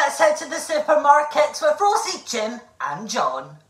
let's head to the supermarket with Rosie, Jim and John.